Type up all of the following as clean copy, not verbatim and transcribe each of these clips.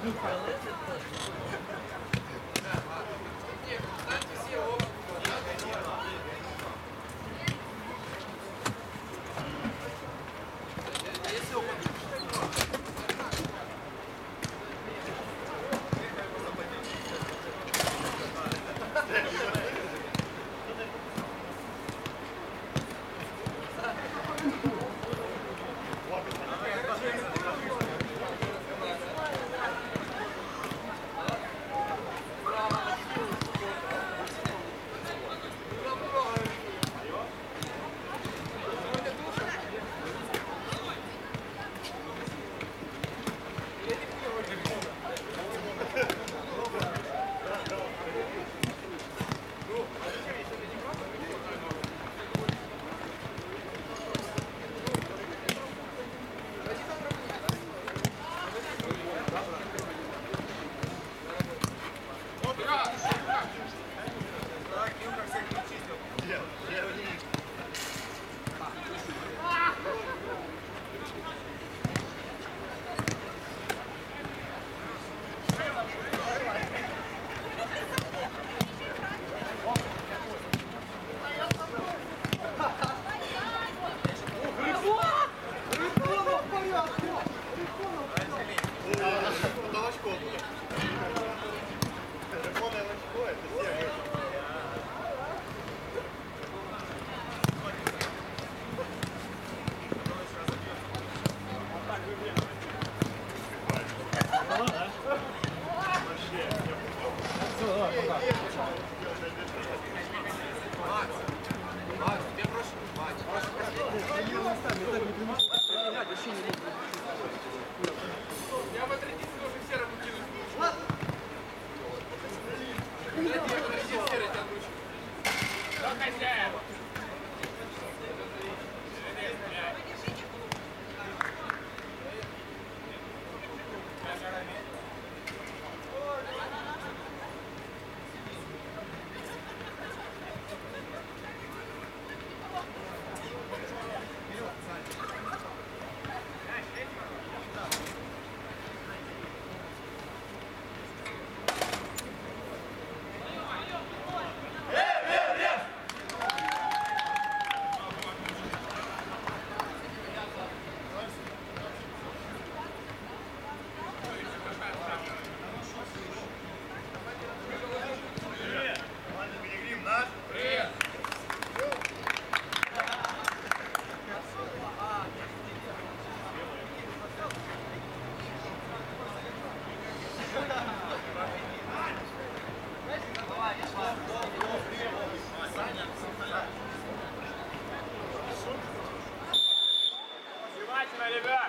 Внимательно, ребят!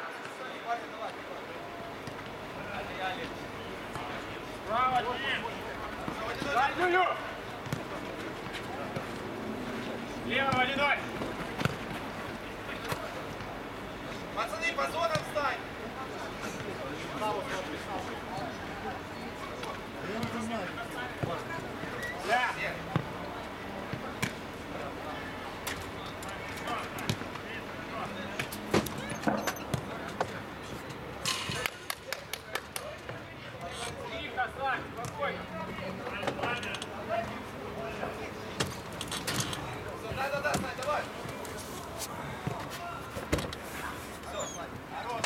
Справа, Дим! Дальнюю! Лево, водяной! Пацаны, по зонам встань! Да! Тихо, Славик, спокойно! Да, Славик, давай! Все, Славик, хорош,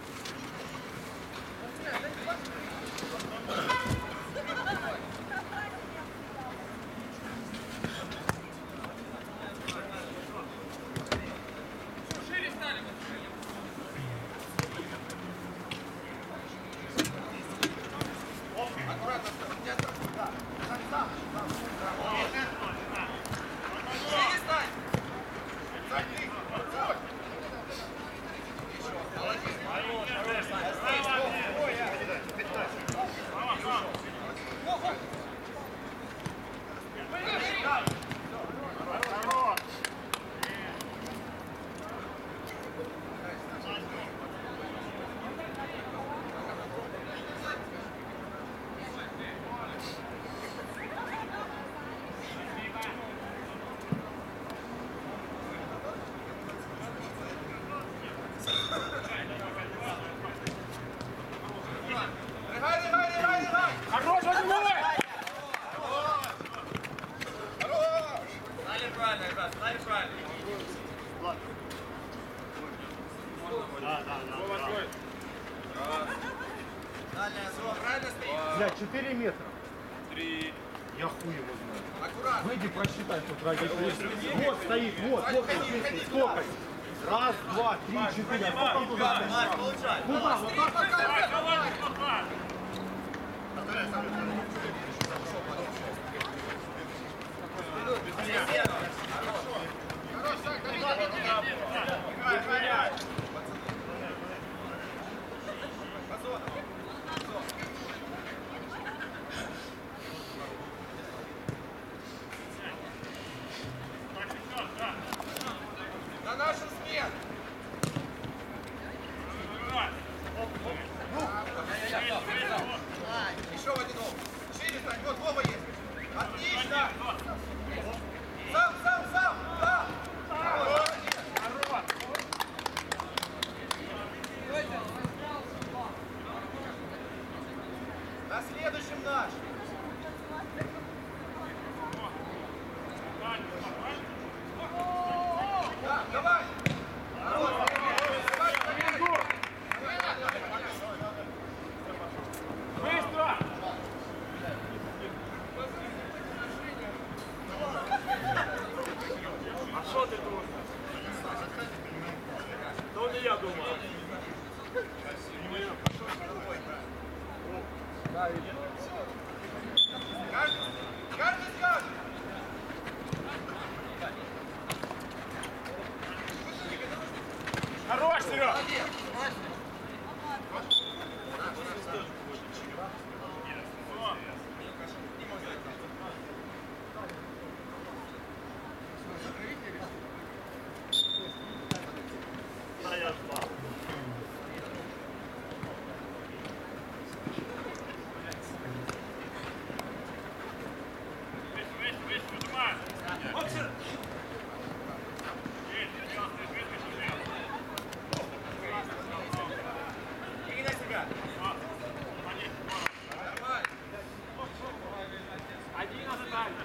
Шире стали! аккуратно, Гайди, гайди, гайди, гайди! Хорош, Владимир! Хорош! Стали правильно, ребят, стали правильно. Дальняя зона, правильно стоит? Бля, 4 метра. 3. Я хуй его знаю. Аккуратно. Выйди, просчитай тут радиус. Вот стоит, вот Ходи. сколько? Раз, два, три, четыре. А сколько он туда стоит? Давай, получай. Куда? Вот так? Давай, давай, давай! На нашу смену. Еще в один опыт. Шире стань. Вот Вова есть. Отлично. Сам. На следующем наш. Да, давай. Быстро! А що ти думаєш? То не я думав. Каждый скажет. Хорош, Серега! Беги на себя. Нормально. 11 дальше.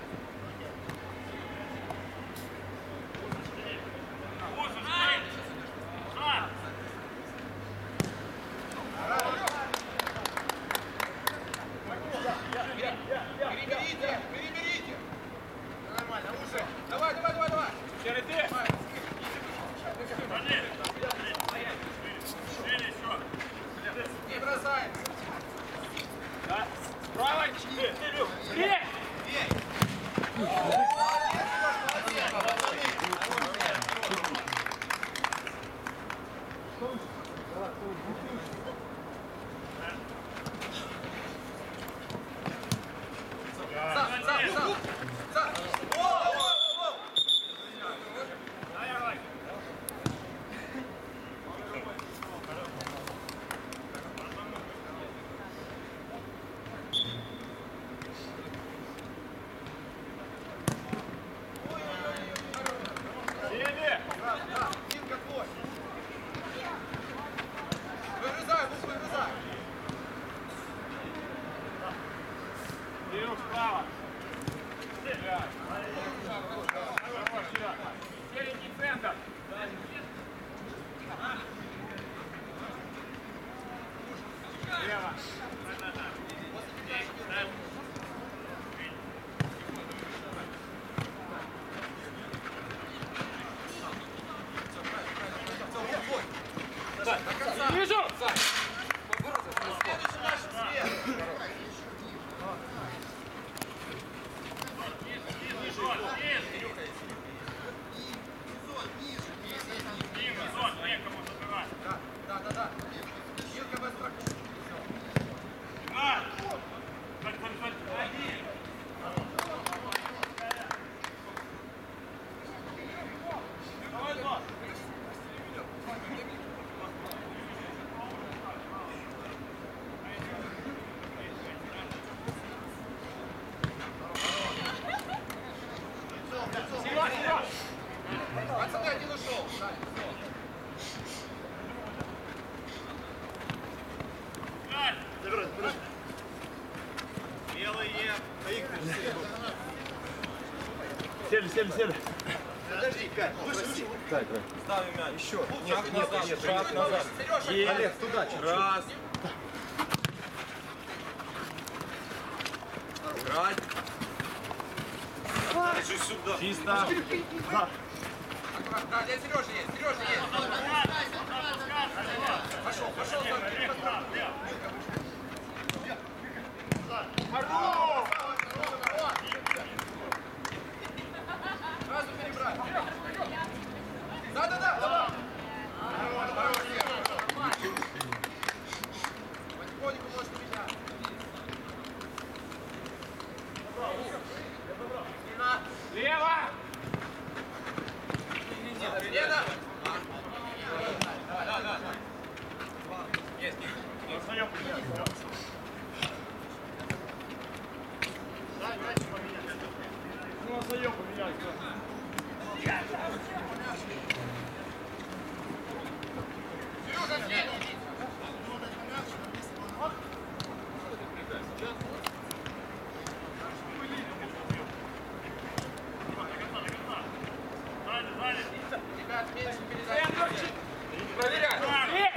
Переберите. Нормально, уже. Давай. Серый, ты! Не бросай. Да. Справа! Бей! Сам. Воу. Давай! Иди! Да, Димка твой. Выгрызай, Бук, выгрызай. Ирюк, справа! Хорош, Серега! Серенький центр! Лево! Вижу! Следующий наш свет. Да. Димка быстро. Пацаны, один ушел. Забирай! Сели. Подожди, 5. Выше. Так, Ставим мяч. еще. Нет, шаг назад. Сережа, Олег, туда чуть-чуть. Раз. Играть. Держи сюда. Чисто. Да, здесь Сережа есть. Пошел. Сразу перебрать. Да. Давай. Потихоньку можешь побежать. Лево! Лена! Да. Есть. Сережа, след! Ребят, меньше передач. Проверяй!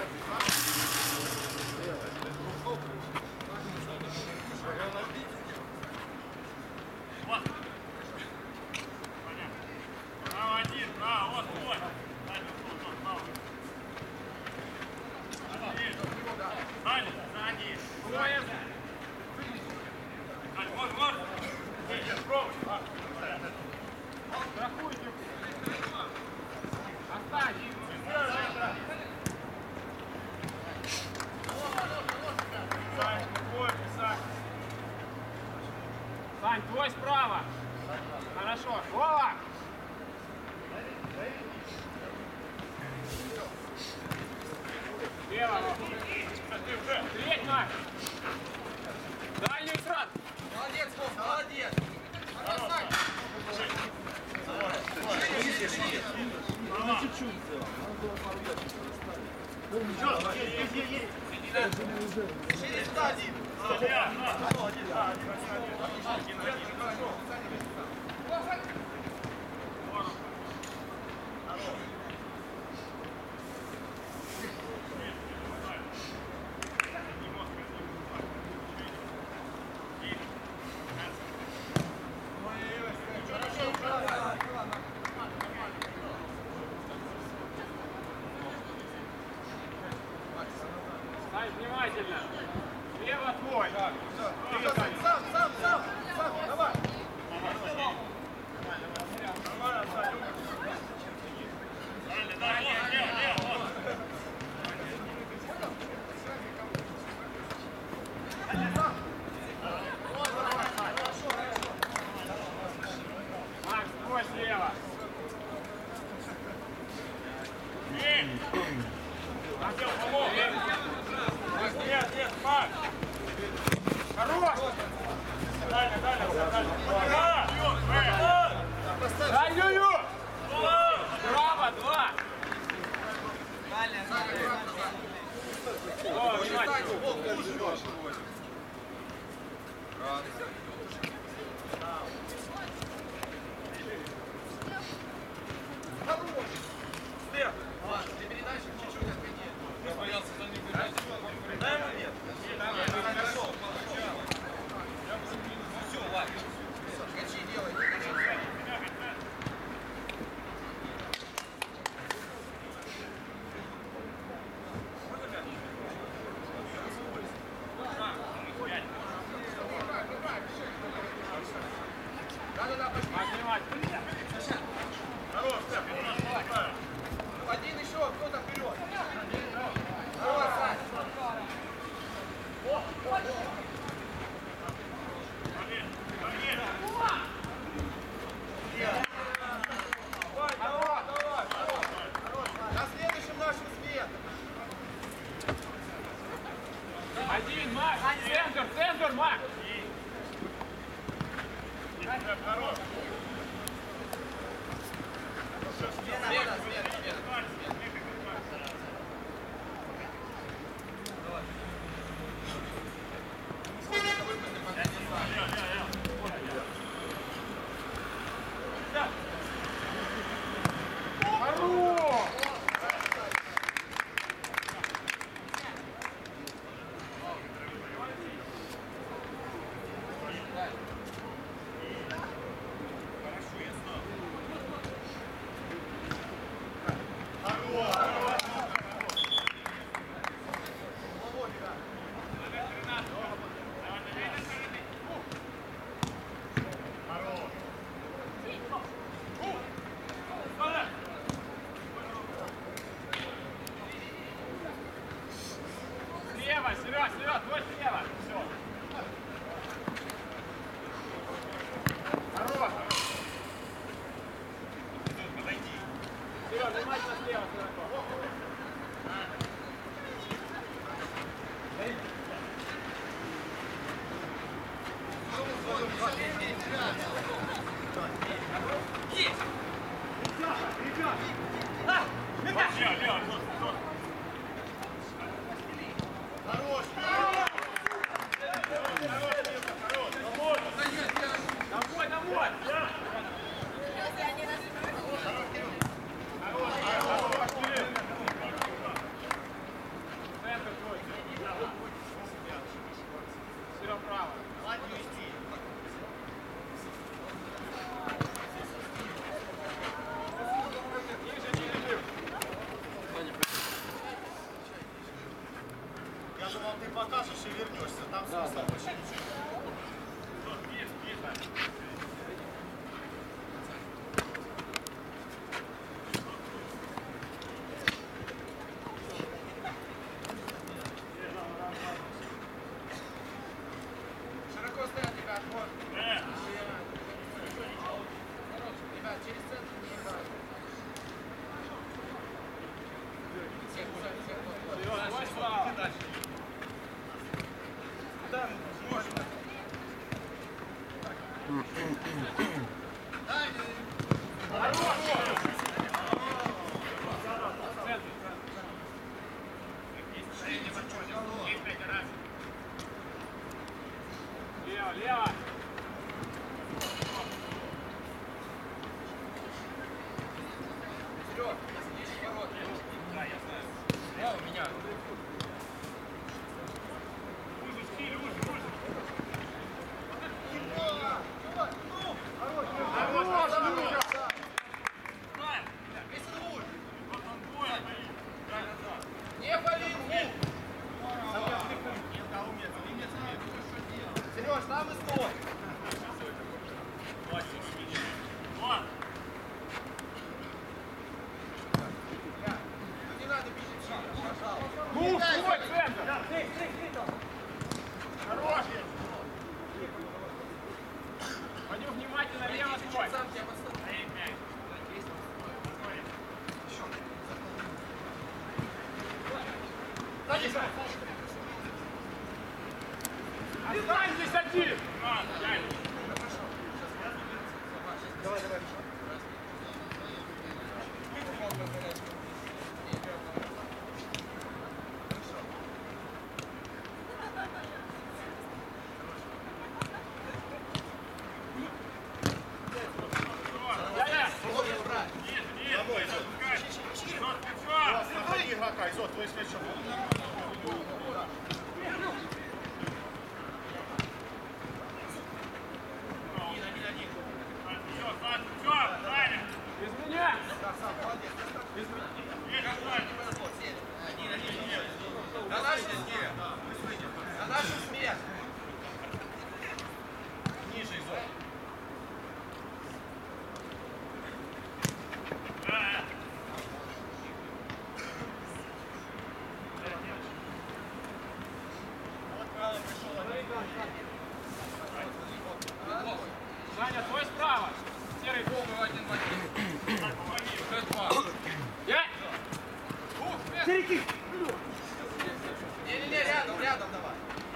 Сань, твой справа. Хорошо. Вова! Лево. Треть, Марк. Дальний срат. Молодец, Вов, молодец. Бросай. Шире сюда один. Сань, внимательно. Лево твой. Сам, давай. Макс, твой слева. Артем, помог. Нет, Макс. Хорош. Дальше. Дальнюю. Право, 2. О, внимательно. Ты передачи чуть-чуть отгони. Я боялся за них бежать. Дай ему нет. Хорошо. Все, ладно. Качи, делай. Да, пошли. Макс, внимательно. Один еще, кто-то вперед. Давай, Сань. На следующем нашем свет. Один, Макс. Центр, Макс. Смена. твой слева. Все. Хорош. Серега, внимательно слева, широко. Домой, домой! Центр твой. Серега, право. Я думал, ты покажешь и вернешься. Там смысла больше ничего. Широко стоят, ребят, вот. Ребят, через центр не играют. Серега, твой справа. Лево, лево. Вперед, если 10 ворот. Да, я знаю. Да, у меня. Не пали! Сереж, там и стой! Не надо бить шаг, пожалуйста. Ну, твой центр. Хорош. Вадим, внимательно, лево твой. Сам тебя подставил. Остань здесь один. Смотри, игрока, Изот, твой свечок. Без меня. На нашу смерть! На нашу смерть! Ниже, Изот. Саня, твой справа. Серый. Богу один в один. Уже два. Я. Не-не-не, рядом, рядом давай.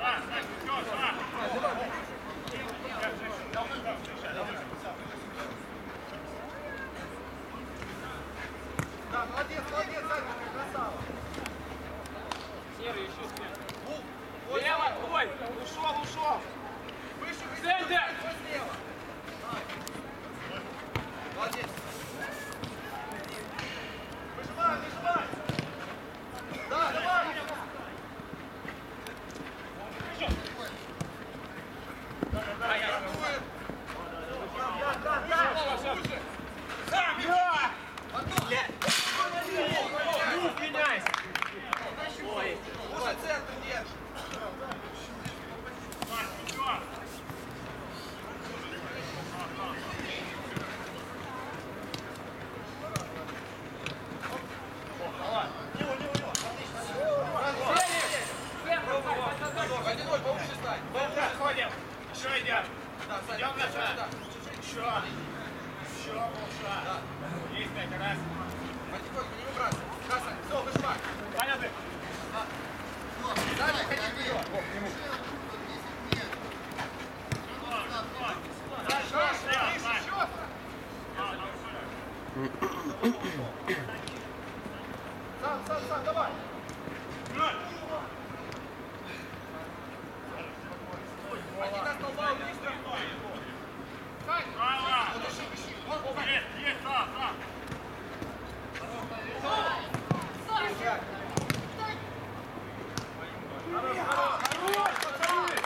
Да, молодец, молодец, Саня, красава. Серый, еще слева. Лево, твой. Ушел, ушел. Выше, выше. Центр. Слева. Молодец. сюда, Саня. Идем на шаг. Сюда. Еще. Еще полшага. Да. Есть 5 раз. Потихоньку, не выбрасывай. Да, Саня, все, выжимай. Саня, ты. Саня, ходи вперед. Сам, давай. Ходи на столба, быстро. Сань, дыши. Есть, да. Хорош, пацаны.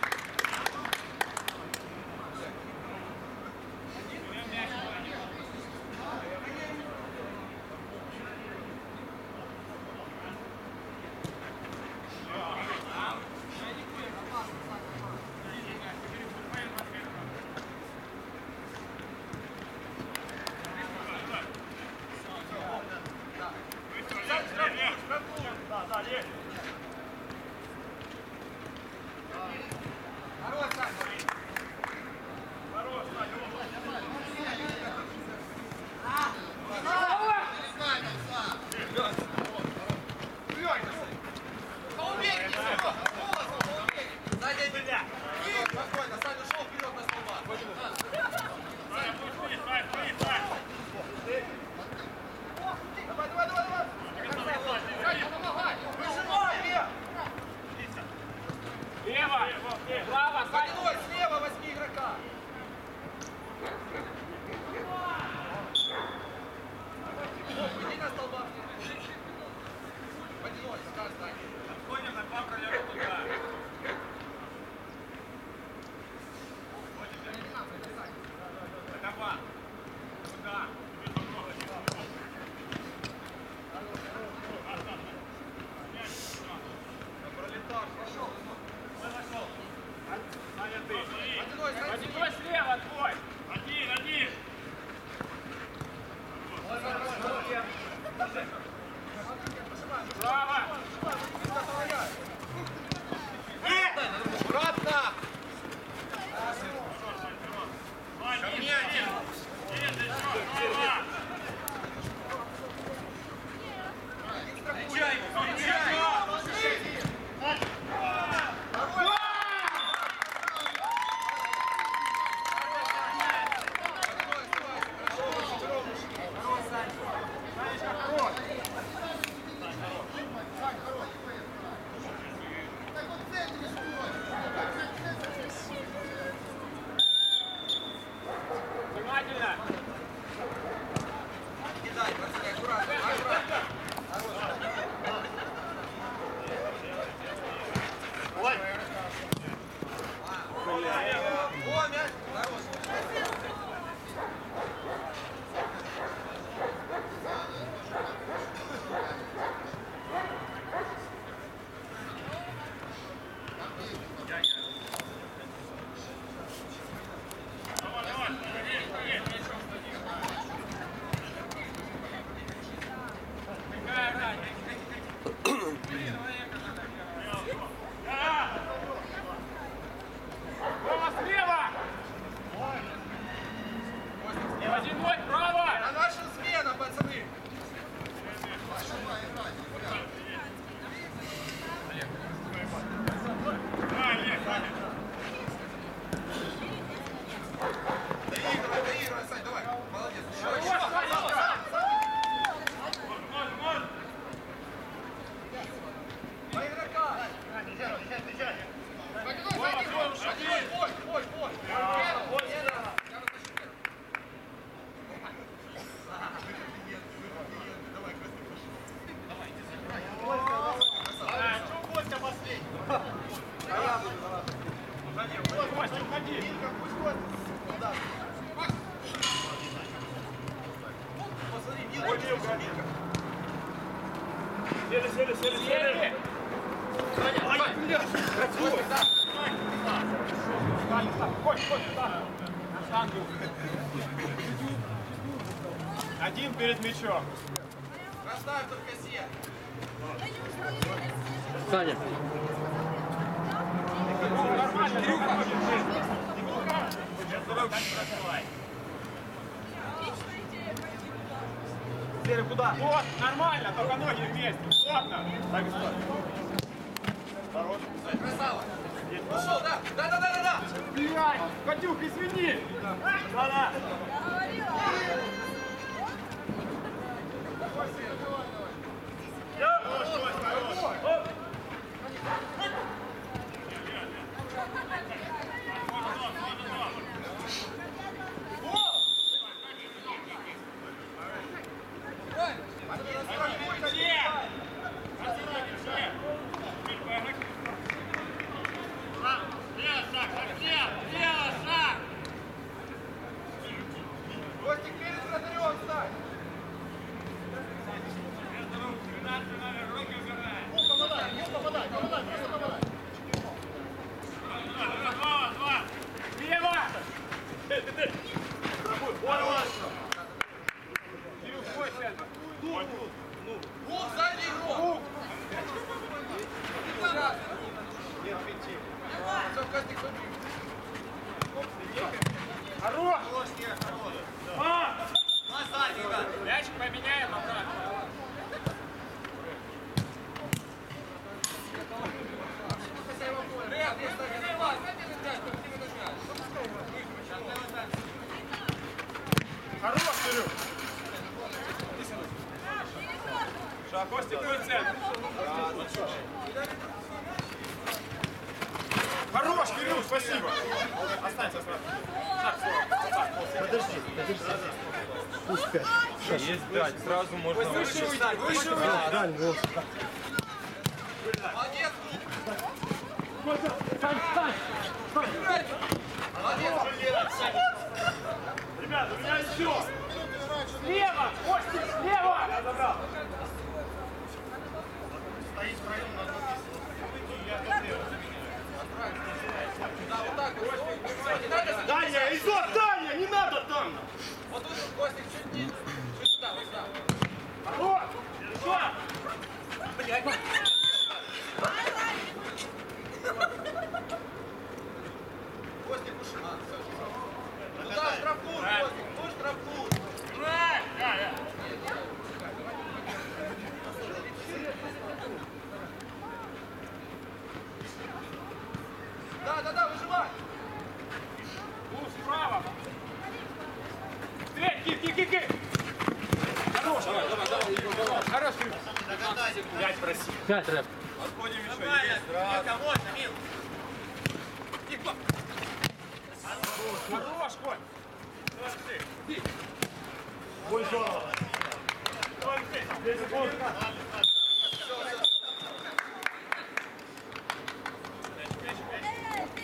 Да, есть. Хорош, Сань. Хорош, Сзади меня. Спокойно, Саня ушел вперед на столба. Давай. Саня, помогай. Выжимай, Лев. Лево, право, Саня. Водяной, слева возьми игрока. Иди на столба. Водяной, скажи, Саня. Отходим на 2 пролета туда. Это 2. Туда. Пролетар, пошел. Саня, ты. Водяной, Саня. Водяной слева твой. Один. Право. Обратно. Внимательно. Кидай, пацаны, аккуратно. О, мяч. Хорош. Право, слева. Водяной, право. А наша смена, пацаны. Доигрывай, Сань, давай. Молодец. Еще. По игрока. Бой. Посмотри, Милка. Сели. Один перед мячом. Расставь только сет. Саня. Нормально. Серый, куда? Вот, нормально, только ноги вместе. Плотно. Так, стой. Красава. Ушел, да. Да. Блядь, Катюх, извини. Да-да. Костик, перед вратарем встань. Слева! Гул, сзади игрок. Все, Костик, смотри. Хорош! Мячик поменяем обратно. Хорош, Кирюх! Шаг, Костик, твой центр. Хорош, Кирюх, спасибо. Останься сразу. Шаг, Подожди. Пусть 5. Есть 5, сразу можно выше уйди, выше уйди. Даль, вот. Молодец, Ребята, у меня еще. Слева, Костик, слева. Я забрал. Да, вот так вот. Не надо за- Даня, Изот, Даня, не надо там! Вот тут, Костик, чуть ниже. Чуть сюда, вот сюда. Хорош. Еще. Костик, уши. Туда, штрафуй, Костик, ну штрафуй. Да, выжимай. Гул справа. Стрель, кик. Хорош. Хорош, Кирюх. 5 проси. 5 рэп. отходим еще. Есть, раз. Хорош, Коль. Ой, здорово. 10 секунд.